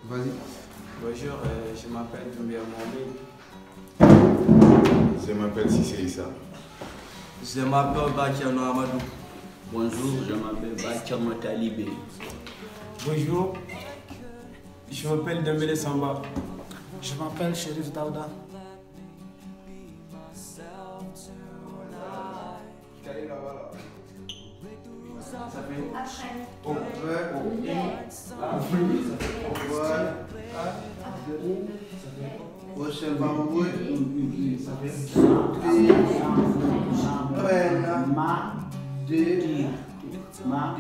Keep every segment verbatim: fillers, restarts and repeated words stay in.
Vas-y. Bonjour, euh, je m'appelle Doumbia Mohamed. Je m'appelle Sissé Issa. Je m'appelle Bakiano Amadou. Bonjour, je m'appelle Bakiano Talibé. Bonjour, je m'appelle Dembélé Samba. Je m'appelle Chérif Daouda. Ça fait Au vrai, au au Rochelle Baroué, ça fait Ma, D, Ma, D,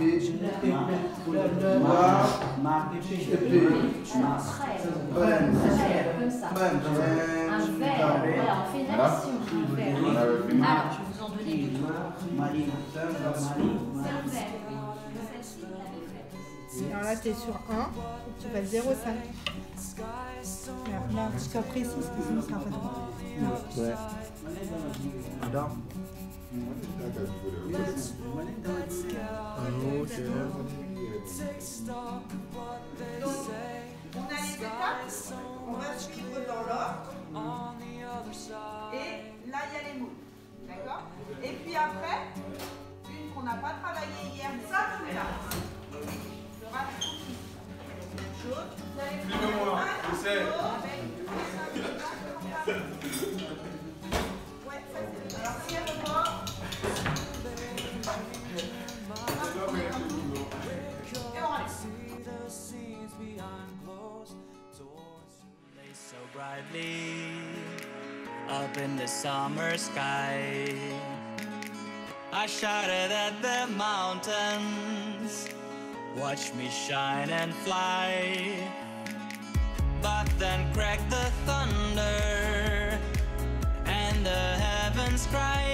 Ma, Un verre, voilà, on fait une action. Un verre. Alors, je vais vous en donner deux. C'est un verre. Celle-ci, vous l'avez faite. Alors là, tu es sur un, tu vas zéro virgule cinq. Là, tu sois précis, parce que sinon, c'est un peu trop. Ouais. Adam. On a les étapes, on va suivre dans l'ordre. Et là, il y a les mots. D'accord? Et puis après, une qu'on n'a pas travaillé hier, mais ça, tout est là. Le raccourci. Même chose. Vous allez faire un stylo avec ouais, ça c'est. Alors, si elle repart. Et on reste. So brightly up in the summer sky, I shouted at the mountains, watch me shine and fly. But then cracked the thunder and the heavens cried.